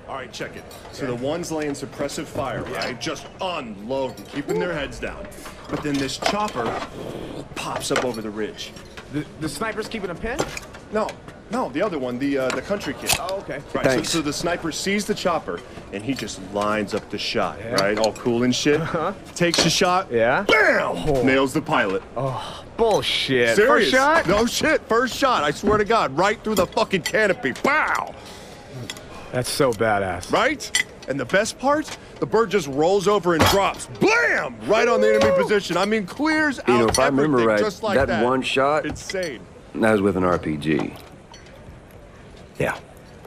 All right, check it. So the one's laying suppressive fire, right? Just unloading, keeping their heads down. But then this chopper pops up over the ridge. The sniper's keeping a pin? No, the other one, the country kid. Oh, okay. Right, so the sniper sees the chopper, and he just lines up the shot, right? All cool and shit. Takes the shot, BAM! Oh. Nails the pilot. Oh, bullshit. Serious? First shot? No shit, first shot, I swear to God, right through the fucking canopy. Pow! That's so badass. Right? And the best part? The bird just rolls over and drops. Blam! Right on the enemy position. I mean, clears out if I remember right, just like that one shot, insane. That was with an RPG. Yeah.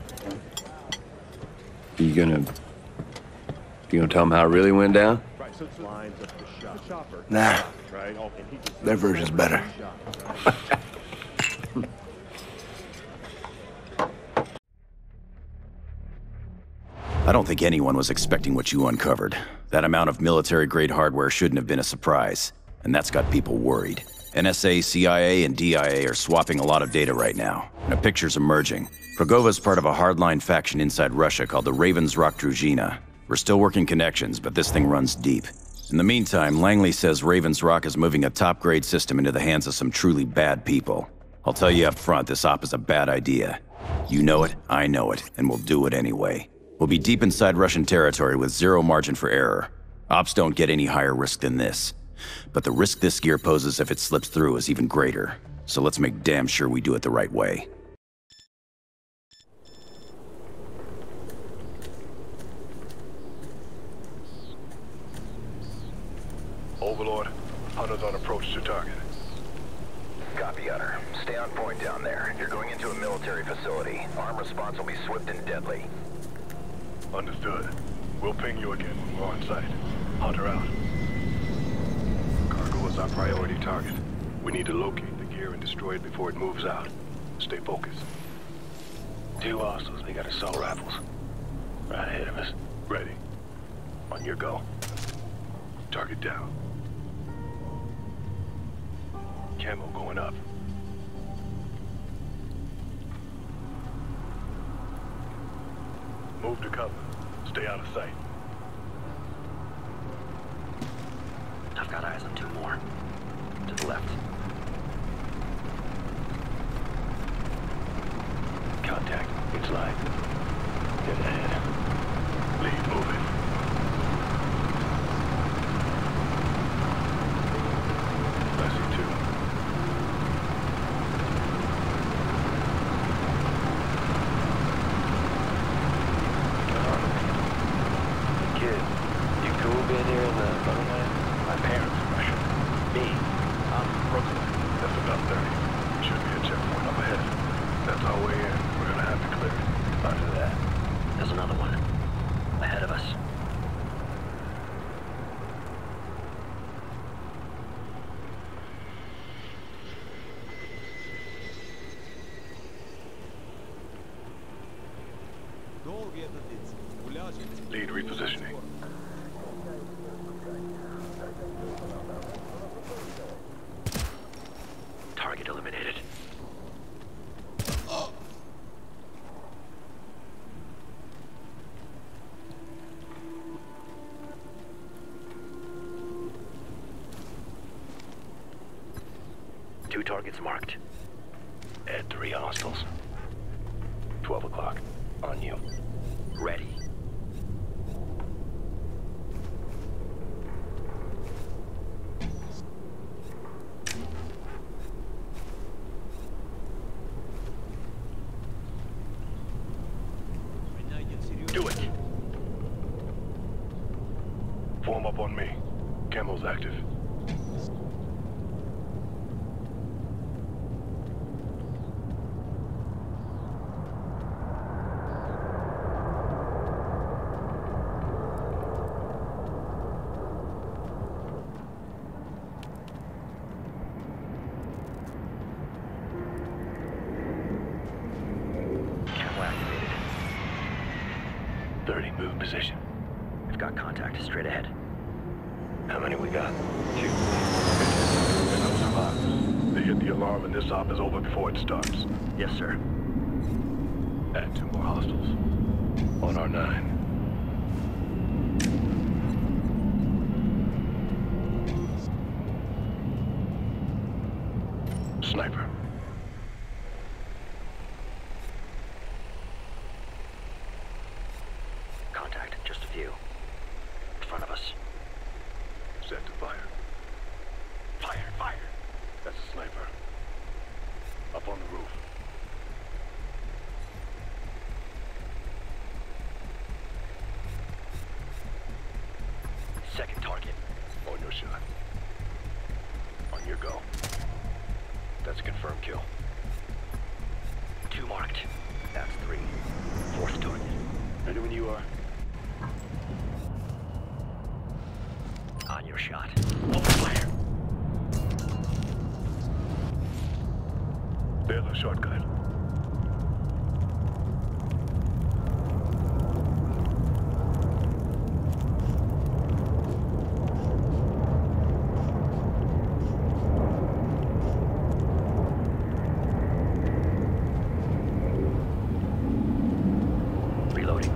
You gonna tell them how it really went down? Right, so it's lines up the chopper. Nah. Right? Their version's better. I don't think anyone was expecting what you uncovered. That amount of military-grade hardware shouldn't have been a surprise, and that's got people worried. NSA, CIA, and DIA are swapping a lot of data right now, and a picture's emerging. Prugova is part of a hardline faction inside Russia called the druzhina. We're still working connections, but this thing runs deep. In the meantime, Langley says Raven's Rock is moving a top-grade system into the hands of some truly bad people. I'll tell you up front, this op is a bad idea. You know it, I know it, and we'll do it anyway. We'll be deep inside Russian territory with zero margin for error. Ops don't get any higher risk than this. But the risk this gear poses if it slips through is even greater. So let's make damn sure we do it the right way. Overlord, hunters on approach to target. Copy, Hunter. Stay on point down there. You're going into a military facility. Arm response will be swift and deadly. Understood. We'll ping you again when we're on site. Hunter out. Cargo is our priority target. We need to locate the gear and destroy it before it moves out. Stay focused. 2 hostiles. They got assault rifles. Right ahead of us. Ready. On your go. Target down. Camo going up. Move to cover. Stay out of sight. I've got eyes on 2 more. To the left. Contact. It's live. Get ahead. Lead moving. I see 2. Kid, you cool being here in the motherland? My parents are Russian. Me, I'm from Brooklyn. That's about 30. Should be a checkpoint up ahead. That's our way in. We're gonna have to clear it. After that, there's another one. Ahead of us. Lead repositioning. Target eliminated. Two targets marked. Add 3 hostiles. 12 o'clock. On you. Ready. Do it. Form up on me. Camo's active. Camo activated. 30, move position. We've got contact straight ahead. How many we got? 2. They hit the alarm and this op is over before it starts. Yes, sir. Add 2 more hostiles. On our R9. Sniper. Contact, just a few. In front of us. Set to fire. Fire, fire! That's a sniper. Up on the roof. Second target. On your shot. On your go. That's a confirmed kill. 2 marked. That's 3. Fourth target. Ready when you are. On your shot. Open fire. There's a shotgun. Reloading.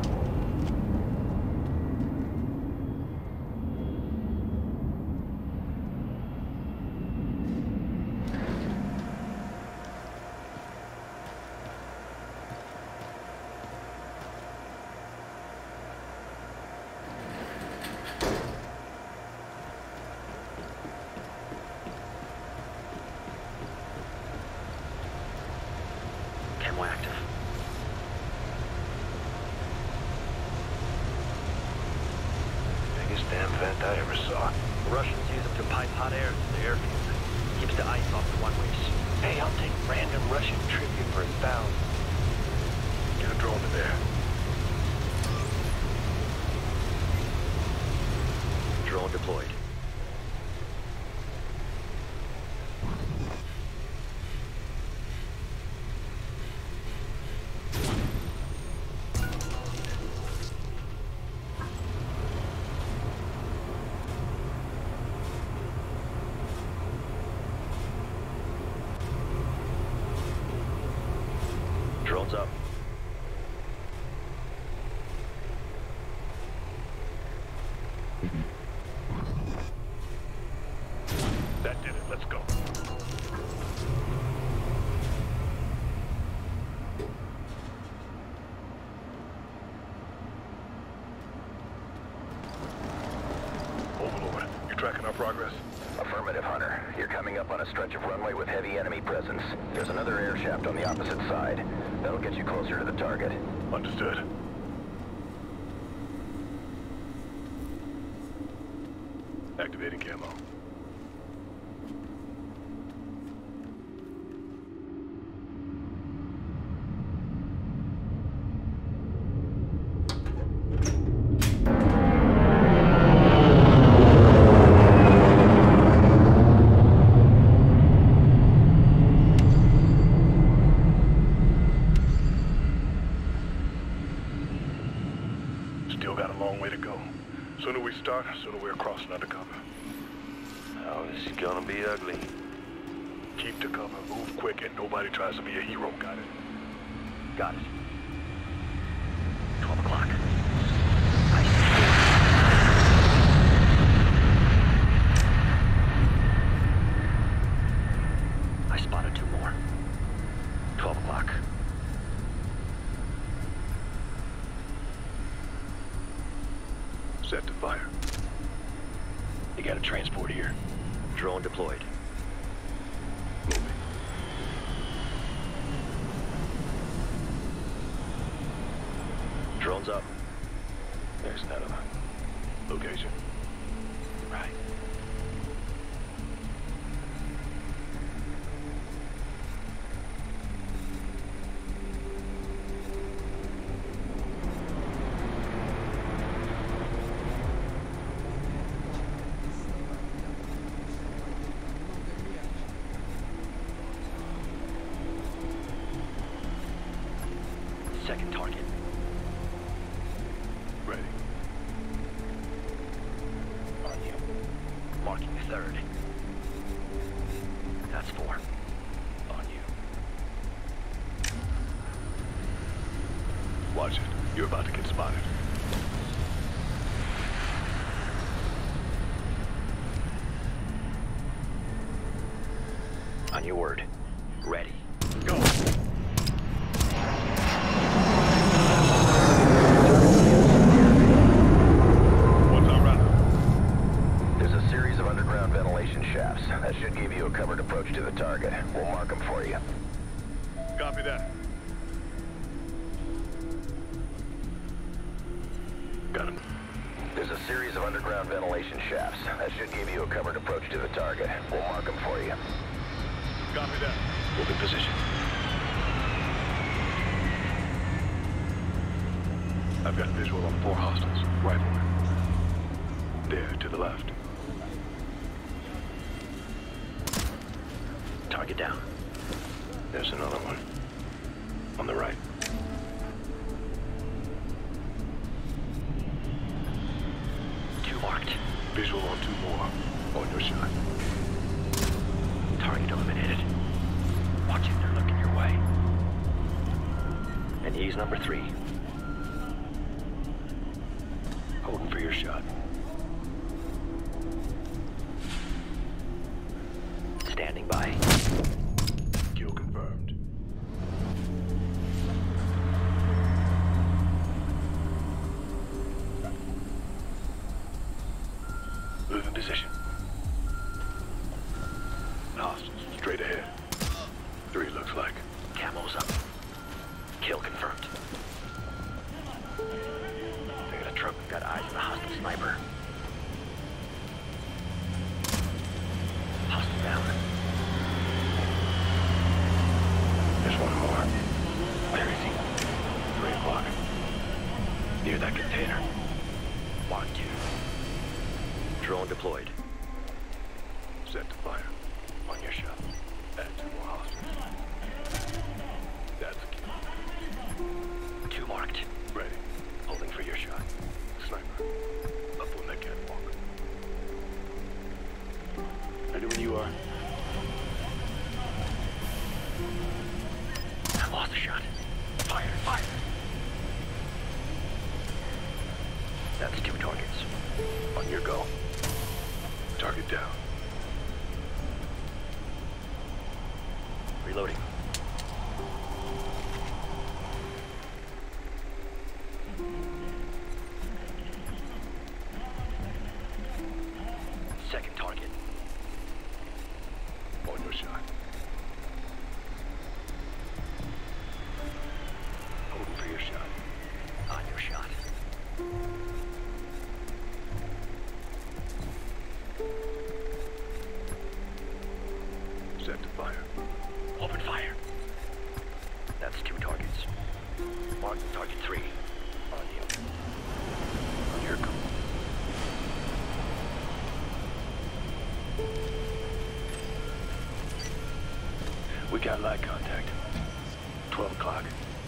Camo active. Biggest damn vent I ever saw. The Russians use them to pipe hot air to the airfield. Keeps the ice off the one-ways. Hey, I'll take random Russian tribute for 1,000. Get a drone to there. Drone deployed. Drone's up. That did it. Let's go. Overlord, you tracking our progress? Affirmative, Hunter. You're coming up on a stretch of runway with heavy enemy presence. There's another air shaft on the opposite side. That'll get you closer to the target. Understood. Activating camo. Still got a long way to go. Sooner we start, sooner we're crossing undercover. Oh, this is gonna be ugly. Keep to cover, move quick, and nobody tries to be a hero, got it? Got it. 12 o'clock. I spotted 2 more. 12 o'clock. Set to fire. You got a transport here. Drone deployed. Moving. Drone's up. There's none of them. Location. Right. Second target. Ready. On you. Marking third. That's 4. On you. Watch it. You're about to get spotted. On your word. Ready. Go! What's our route? There's a series of underground ventilation shafts. That should give you a covered approach to the target. We'll mark them for you. Copy that. Got him. There's a series of underground ventilation shafts. That should give you a covered approach to the target. We'll mark them for you. Copy that. Move in position. I've got visual on 4 hostiles. Riflemen. There, to the left. Target down. There's another one. On the right. Two marked. Visual on 2 more. On your shot. Target eliminated. Watch it, they're looking your way. And he's number 3. Holding for your shot. Standing by. Kill confirmed. Move in position. Hostiles, straight ahead. 3 looks like. Camo's up. Kill confirmed. They got a truck. Got eyes on the hostile sniper. Hostile down. There's one more. Where is he? 3 o'clock. Near that container. Mark 2. Drone deployed. Set to fire. On your shot. Add 2 more hostiles. That's a kill. 2 marked. Ready. Holding for your shot. Sniper. Up on that catwalk. Ready when you are. I lost a shot. Fire, fire. That's 2 targets. On your go. Target down. Reloading. Second target. On your shot. Holding for your shot. On your shot. Set to fire. Open fire. That's 2 targets. Mark target 3. On you. On your go. We got light contact. 12 o'clock.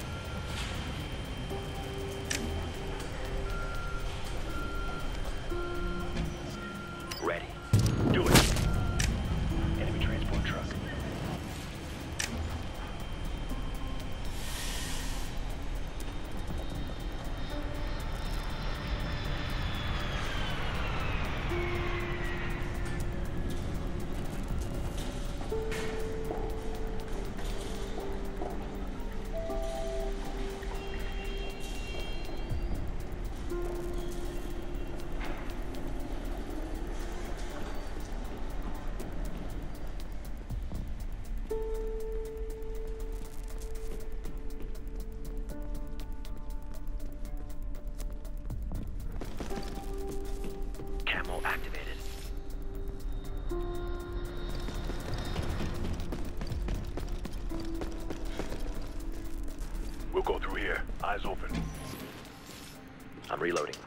Ready. Do it. Enemy transport truck. Camo activated. We'll go through here. Eyes open. I'm reloading.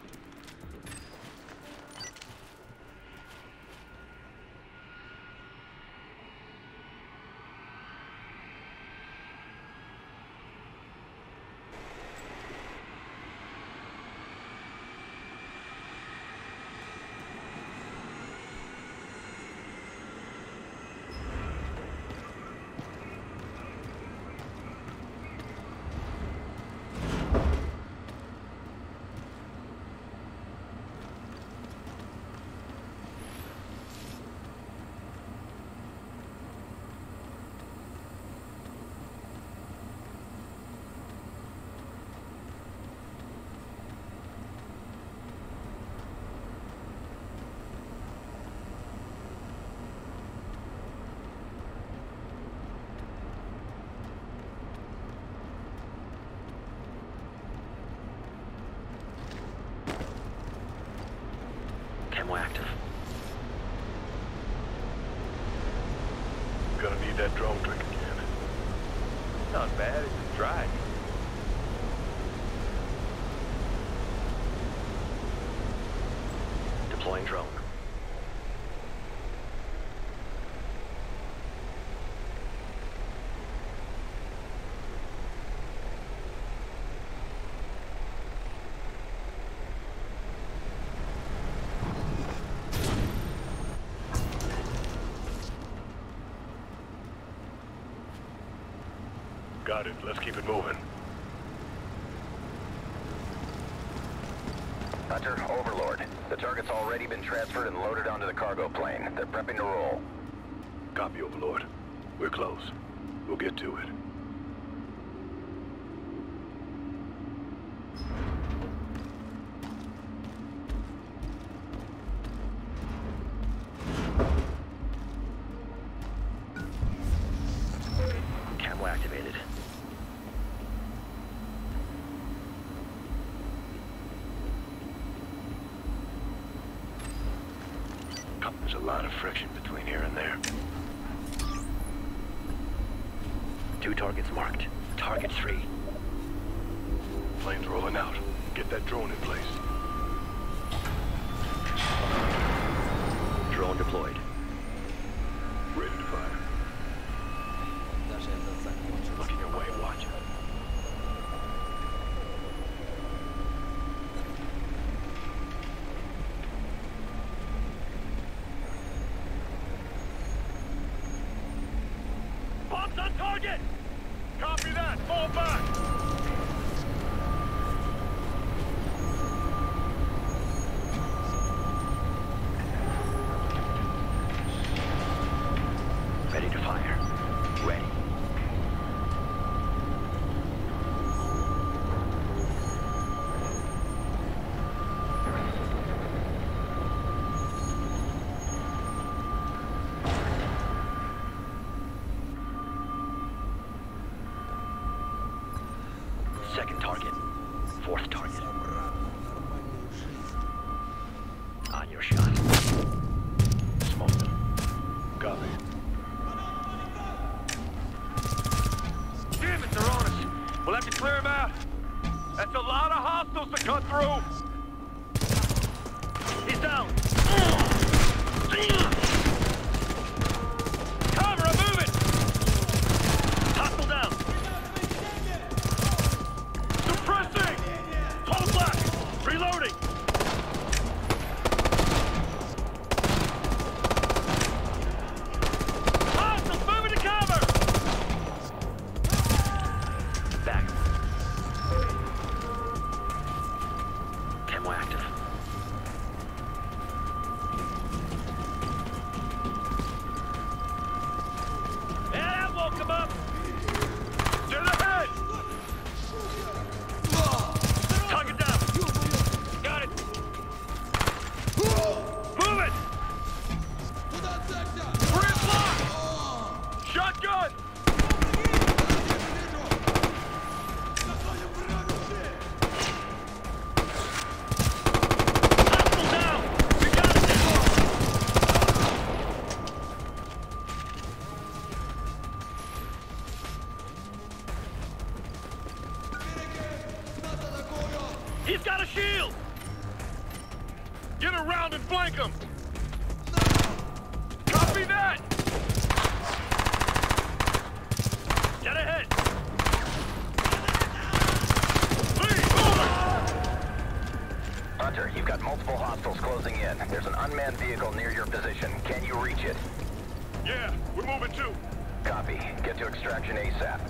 Camo active. Gonna need that drone trick again. Not bad, it's just dry. Deploying drone. Got it. Let's keep it moving. Hunter, Overlord. The target's already been transferred and loaded onto the cargo plane. They're prepping to roll. Copy, Overlord. We're close. We'll get to it. Camo activated. There's a lot of friction between here and there. 2 targets marked. Target 3. Plane's rolling out. Get that drone in place. Drone deployed. Ready to fire. Looking your way, watch it. Bombs on target! Copy that! Fall back! Ready to fire. Ready. Second target. 4th target. On your shot. Smoke them. Copy. Damn it, they're on us! We'll have to clear them out! That's a lot of hostiles to cut through! He's down! Cover, I'm moving! Hostile down! Suppressing! Hold black! Reloading! Hostiles moving to cover! Back. Camo active. Yeah, that won't come up! To the head! Target down! Got it! Move it! 3 o'clock! Shotgun! Hostile down! We got it now! He's got a shield! Get around and flank him! Copy that! Get ahead! Please, Hunter, you've got multiple hostiles closing in. There's an unmanned vehicle near your position. Can you reach it? Yeah, we're moving too. Copy. Get to extraction ASAP.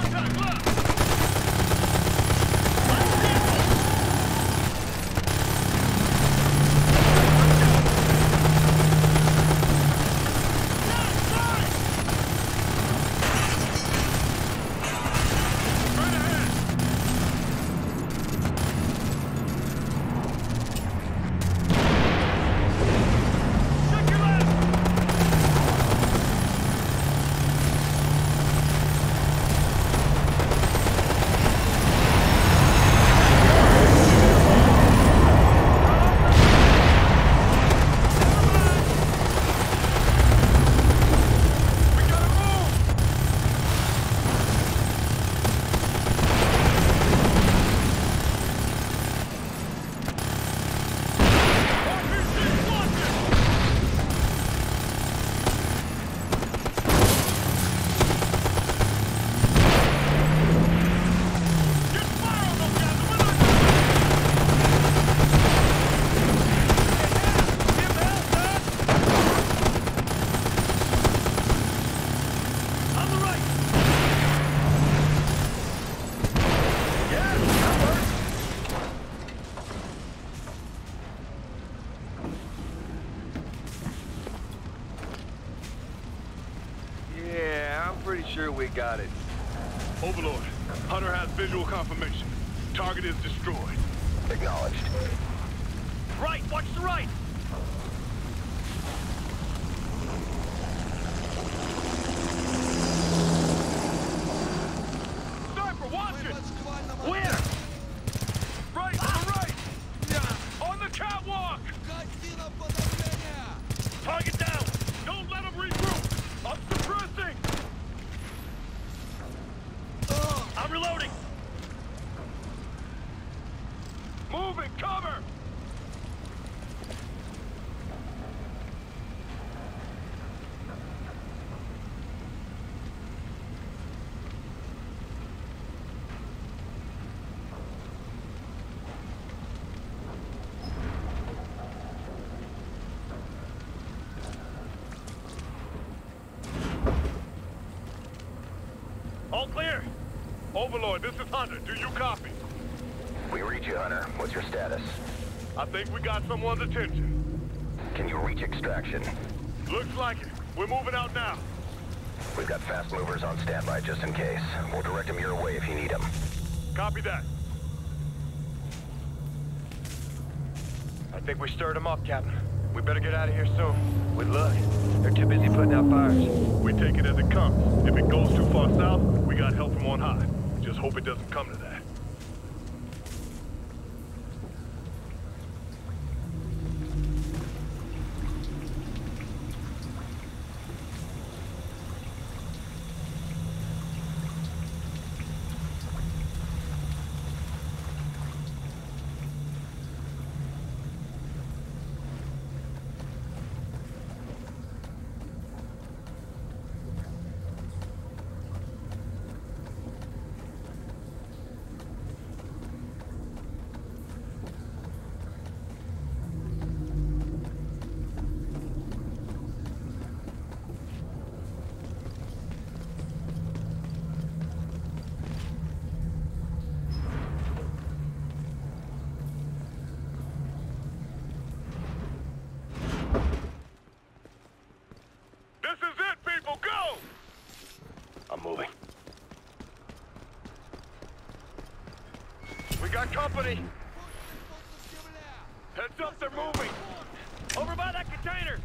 Contact left! Sure we got it. Overlord, Hunter has visual confirmation. Target is destroyed. Acknowledged. Right, watch the right! Sniper, watch it! Where? Right, to the right! On the catwalk! Target down! Don't let him regroup! I'm suppressing! I'm reloading! Moving, cover! All clear! Overlord, this is Hunter. Do you copy? We read you, Hunter. What's your status? I think we got someone's attention. Can you reach extraction? Looks like it. We're moving out now. We've got fast movers on standby just in case. We'll direct them your way if you need them. Copy that. I think we stirred them up, Captain. We better get out of here soon. With luck. They're too busy putting out fires. We take it as it comes. If it goes too far south, we got help from on high. Just hope it doesn't come to that. We got company. Heads up, they're moving. Over by that container.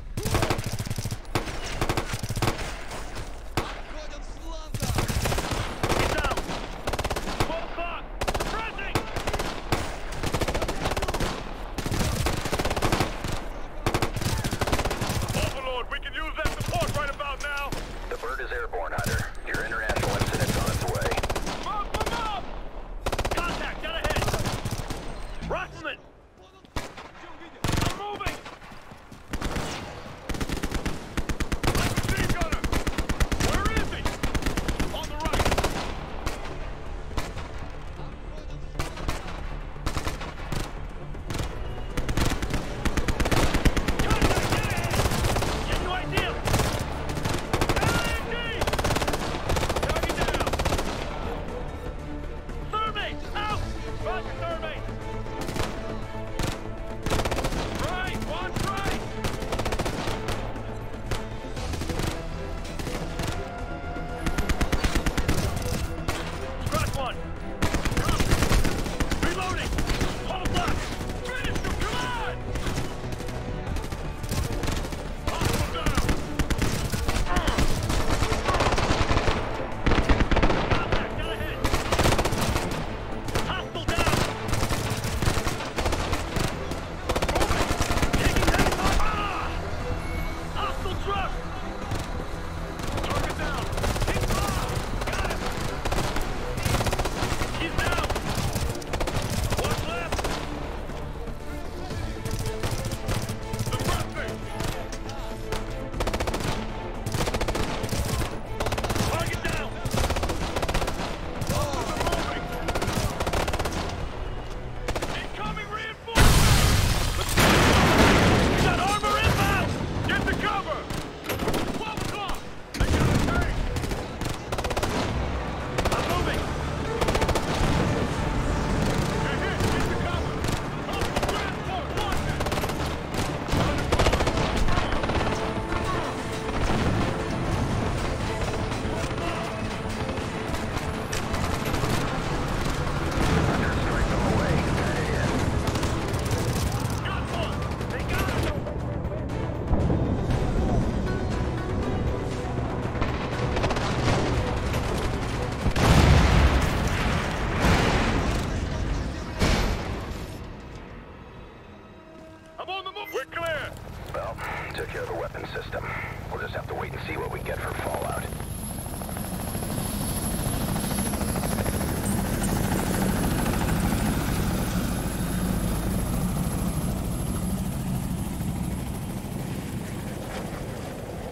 Get down. 12 o'clock. Pressing. Overlord, we can use that support right about now. The bird is airborne, Hunter.